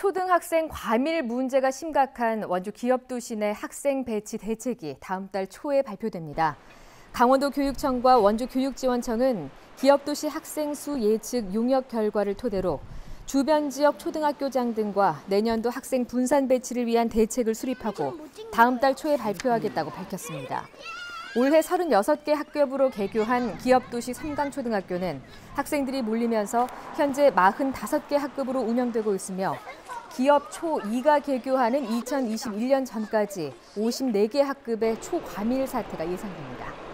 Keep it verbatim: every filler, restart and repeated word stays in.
초등학생 과밀 문제가 심각한 원주 기업도시 내 학생 배치 대책이 다음 달 초에 발표됩니다. 강원도 교육청과 원주교육지원청은 기업도시 학생 수 예측 용역 결과를 토대로 주변 지역 초등학교장 등과 내년도 학생 분산 배치를 위한 대책을 수립하고 다음 달 초에 발표하겠다고 밝혔습니다. 올해 서른여섯 개 학급으로 개교한 기업도시 삼강초등학교는 학생들이 몰리면서 현재 사십오 개 학급으로 운영되고 있으며 기업 초 이가 개교하는 이천이십일 년 전까지 오십사 개 학급의 초과밀 사태가 예상됩니다.